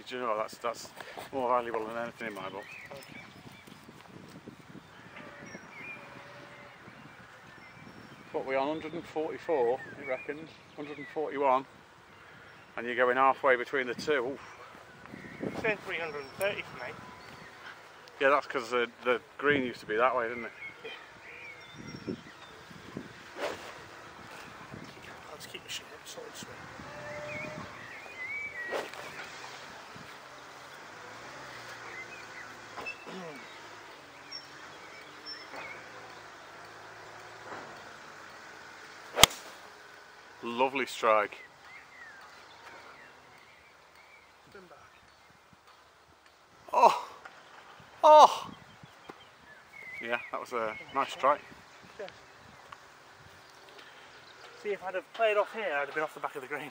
Do you know, that's more valuable than anything in my book. Okay. What we on 144, you reckon? 141, and you're going halfway between the two. Oof. It's saying 330 for me. Yeah, that's because the green used to be that way, didn't it? Yeah. I'll just keep the shape so it's swing. Lovely strike. Spin back. Oh! Oh! Yeah, that was a nice strike. Yes. See, if I'd have played off here, I'd have been off the back of the green.